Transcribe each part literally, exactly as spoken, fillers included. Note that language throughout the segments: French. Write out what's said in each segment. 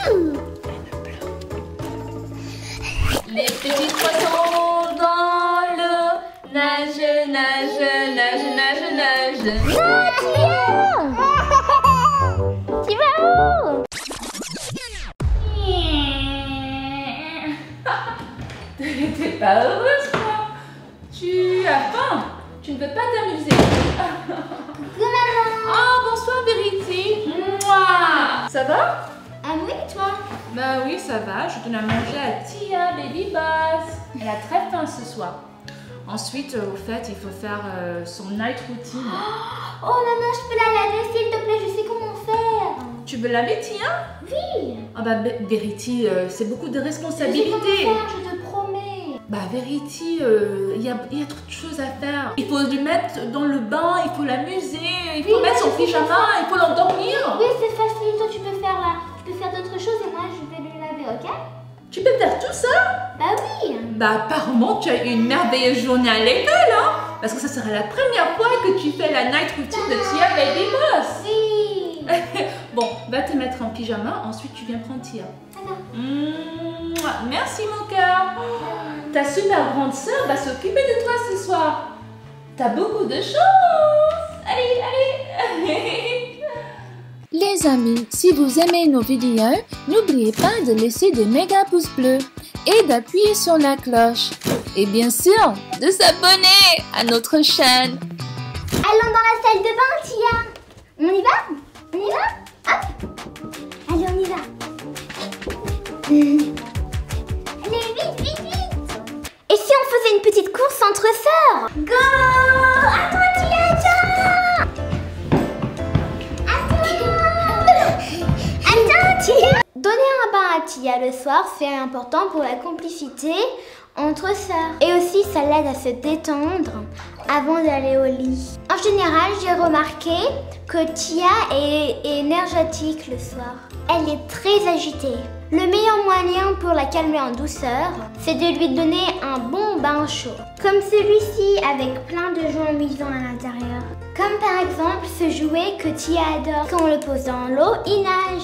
Les petits poissons dans l'eau nagent, nagent, nagent, nagent, nagent. Non, tu vas où? T'es pas heureuse, toi? Tu as faim? Tu ne veux pas t'amuser? Coucou maman. Oh, bonsoir Verity. Mouah. Ça va? Ah oui, toi? Bah oui, ça va. Je donne à manger à Tia, Baby Boss. Elle a très faim ce soir. Ensuite, euh, au fait, il faut faire euh, son night routine. Oh maman, je peux la laver s'il te plaît, je sais comment faire. Tu veux laver, Tia? Oui. Ah bah Verity, euh, c'est beaucoup de Je sais responsabilités. comment faire, je te promets. Bah Verity, il euh, y, a, y a trop de choses à faire. Il faut lui mettre dans le bain, il faut l'amuser, il faut Oui, mettre moi, son je sais pyjama, faire. il faut l'endormir. Oui, c'est facile, toi tu peux faire là. Tu peux faire d'autres choses et moi je vais lui laver, ok? Tu peux faire tout ça? Bah oui. Bah apparemment tu as eu une merveilleuse journée à l'école, hein? Parce que ça sera la première fois que tu fais la night routine de Tia Baby Boss. Oui. Bon, va te mettre en pyjama, ensuite tu viens prendre Tia. D'accord. Mouah, merci mon cœur. Ta super grande sœur va s'occuper de toi ce soir. T'as beaucoup de chance. Allez, allez. Les amis, si vous aimez nos vidéos, n'oubliez pas de laisser des méga pouces bleus et d'appuyer sur la cloche. Et bien sûr, de s'abonner à notre chaîne. Allons dans la salle de bain, Tia. On y va? On y va? Hop. Allez, on y va. Allez, vite, vite, vite. Et si on faisait une petite course entre sœurs? Go! À toi, Tia, attends! Attends, Tia! Donner un bain à Tia le soir, c'est important pour la complicité entre sœurs. Et aussi, ça l'aide à se détendre avant d'aller au lit. En général, j'ai remarqué que Tia est énergétique le soir. Elle est très agitée. Le meilleur moyen pour la calmer en douceur, c'est de lui donner un bon bain chaud. Comme celui-ci avec plein de jouets amusants à l'intérieur. Comme par exemple ce jouet que Tia adore. Quand on le pose dans l'eau, il nage.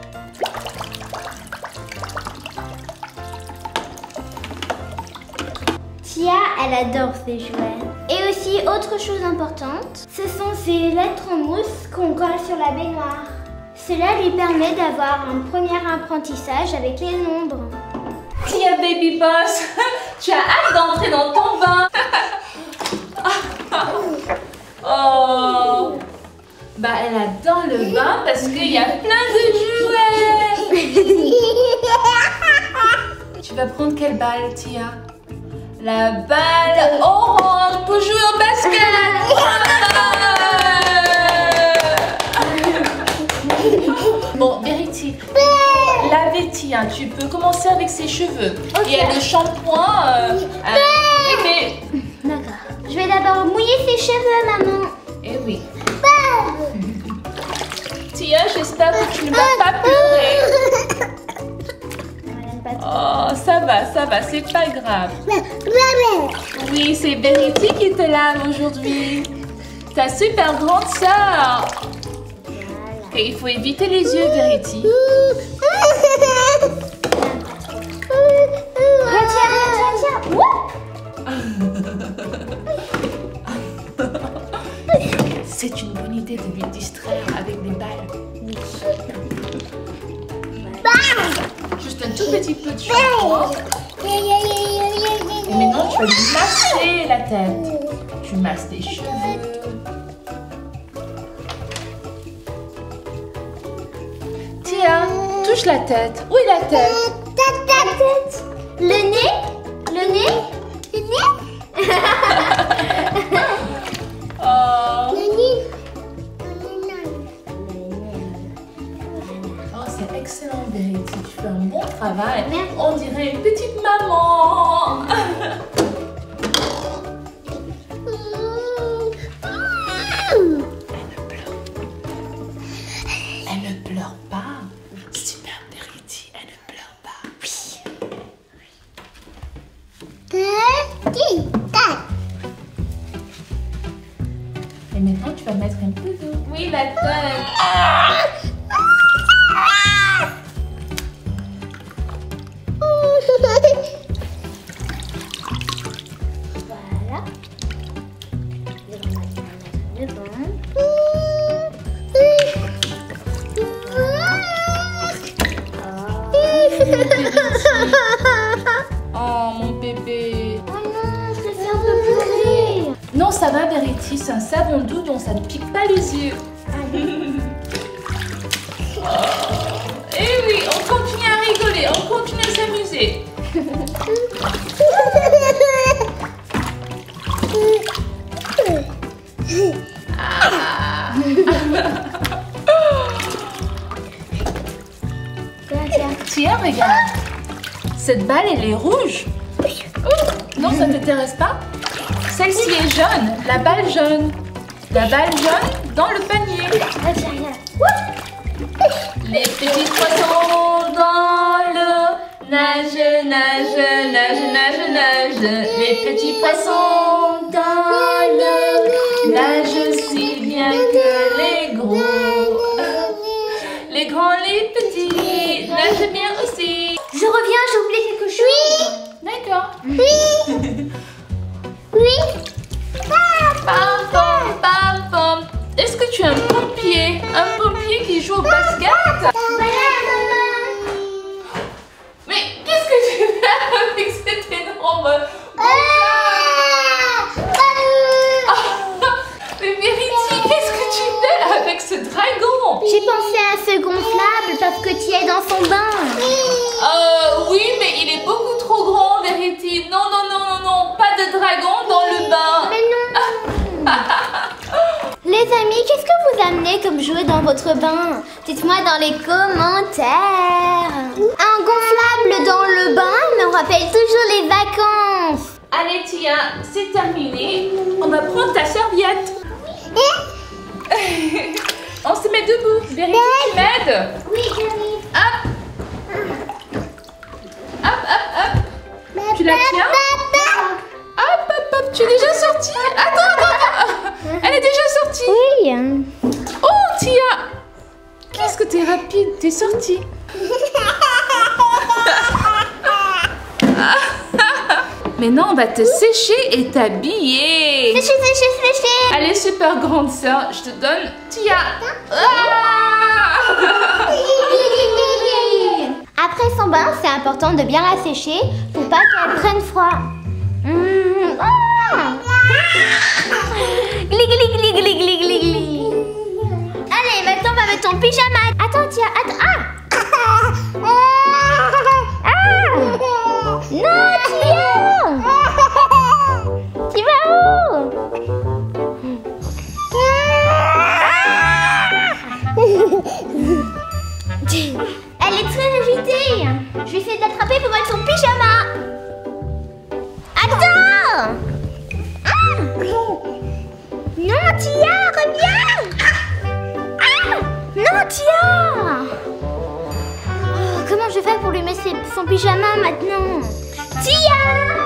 Tia, elle adore ces jouets. Et aussi, autre chose importante, ce sont ces lettres en mousse qu'on colle sur la baignoire. Cela lui permet d'avoir un premier apprentissage avec les nombres. Tia Baby Boss, tu as hâte d'entrer dans ton bain. Oh, bah elle adore le bain parce qu'il y a plein de jouets. Tu vas prendre quelle balle, Tia? La balle orange pour jouer au basket. Bon, Verity, laver Tia, tu peux commencer avec ses cheveux. Okay. Il y a le shampoing. Euh, euh, mais... D'accord. Je vais d'abord mouiller ses cheveux, maman. Eh oui. Tia, j'espère que tu ne vas pas pleurer. Oh, ça va, ça va, c'est pas grave. Oui, c'est Verity qui te lave aujourd'hui. Ta super grande sœur. Et il faut éviter les yeux, Verity. Retiens, retiens, retiens. C'est une bonne idée de lui distraire avec des balles. Juste un tout petit peu de shampoing. Et maintenant, tu vas lui masser la tête. Tu masses tes cheveux. Tia, touche la tête. Où est la tête? Ta tête. Le nez. Le nez. Le nez. Oh. Le nez. Oh, c'est excellent, Verity. Tu fais un bon travail. Merci. On dirait une petite maman. Elle ne pleure pas. Super, Verity. Elle ne pleure pas. Petit. Et maintenant, tu vas mettre un peu d'eau. Oui, la tête. Oh, mon bébé. Oh non, je te fais un peu pleurer. Non, ça va, Verity, c'est un savon doux donc ça ne pique pas les yeux. Oh. Et oui, on continue à rigoler, on continue à s'amuser. Ah. Tiens, regarde. Cette balle, elle est rouge. Oh, non, ça ne t'intéresse pas? Celle-ci est jaune, la balle jaune. La balle jaune dans le panier. Les petits poissons dans l'eau nagent, nagent, nagent, nagent, nagent. Les petits poissons dans l'eau nagent aussi bien que les gros. Les grands, les petits nagent bien aussi. Je reviens, j'ai oublié quelque chose. D'accord. Oui. Oui. Pam, pam, pam, pam. Est-ce que tu es un pompier? Un pompier qui joue au basket? Mais qu'est-ce que tu fais avec cette énorme... Mais Verity, qu'est-ce que tu fais avec ce dragon? J'ai pensé à ce gonflable parce que tu es dans son bain. Euh, oui, mais il est beaucoup trop grand, Verity. Non, non, non, non, non, pas de dragon dans le bain. Mais non. Les amis, qu'est-ce que vous amenez comme jouet dans votre bain? Dites-moi dans les commentaires. Un gonflable dans le bain me rappelle toujours les vacances. Allez, Tia, c'est terminé. On va prendre ta serviette. On se met debout. Verity, tu m'aides? Oui, j'arrive. Hop. Hop, hop, hop. Tu la tiens? Hop, hop, hop. Tu es déjà sortie? Attends, attends, attends. Elle est déjà sortie. Oui. Oh, Tia. Qu'est-ce que t'es rapide? T'es sortie. Maintenant, on va te sécher et t'habiller. Sécher, sécher, sécher. Allez, super grande sœur, je te donne Tia. Ah. Après son bain, c'est important de bien la sécher pour pas qu'elle prenne froid. Mmh. Ah. Glig, glig, glig, glig, glig, glig, glig. Allez, maintenant on va mettre ton pyjama. Attends, Tia, attends. Ah. Ah. Non, Tia. Tu vas où? Elle est très agitée. Je vais essayer de l'attraper pour mettre son pyjama. Attends. Ah. Non, Tia, reviens. Ah. Non, Tia. Oh, comment je fais pour lui mettre son pyjama maintenant? Tia.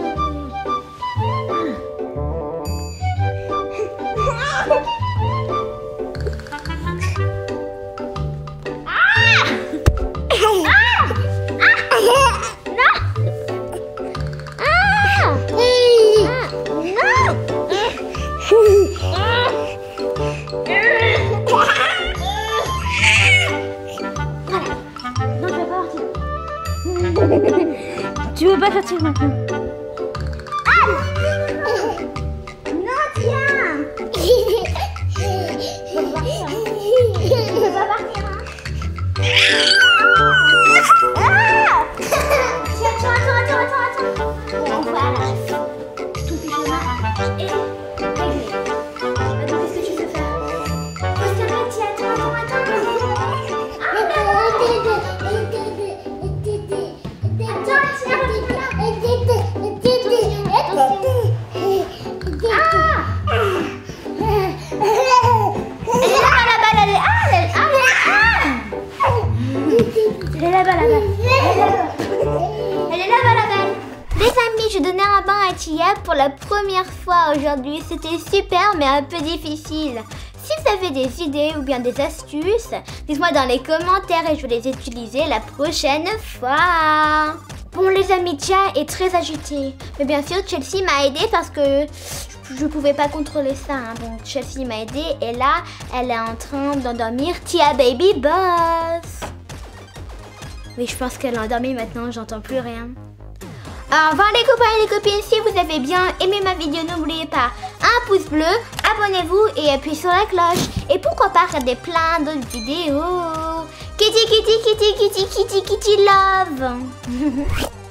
Tu veux pas sortir maintenant? Ah! Non, tiens! Je peux pas partir, hein? Ah! Tiens, attends, attends, attends, attends, attends. Bon, voilà. Ton pyjama est réglé. Maintenant, qu'est-ce que tu veux faire? Faut se calmer, tiens, attends, attends, attends. Ah, non! Elle est là-bas, la balle. Elle est là-bas, la balle. Les amis, je donnais un bain à Tia pour la première fois aujourd'hui. C'était super, mais un peu difficile. Si vous avez des idées ou bien des astuces, dites-moi dans les commentaires et je vais les utiliser la prochaine fois. Bon, les amis, Tia est très agitée. Mais bien sûr, Chelsea m'a aidée parce que je ne pouvais pas contrôler ça. Hein. Donc, Chelsea m'a aidée et là, elle est en train d'endormir Tia Baby Boss. Oui, je pense qu'elle est endormie maintenant, j'entends plus rien. Au revoir les copains et les copines, si vous avez bien aimé ma vidéo, n'oubliez pas un pouce bleu, abonnez-vous et appuyez sur la cloche. Et pourquoi pas regarder plein d'autres vidéos. Kitty, kitty, kitty, kitty, kitty, kitty love.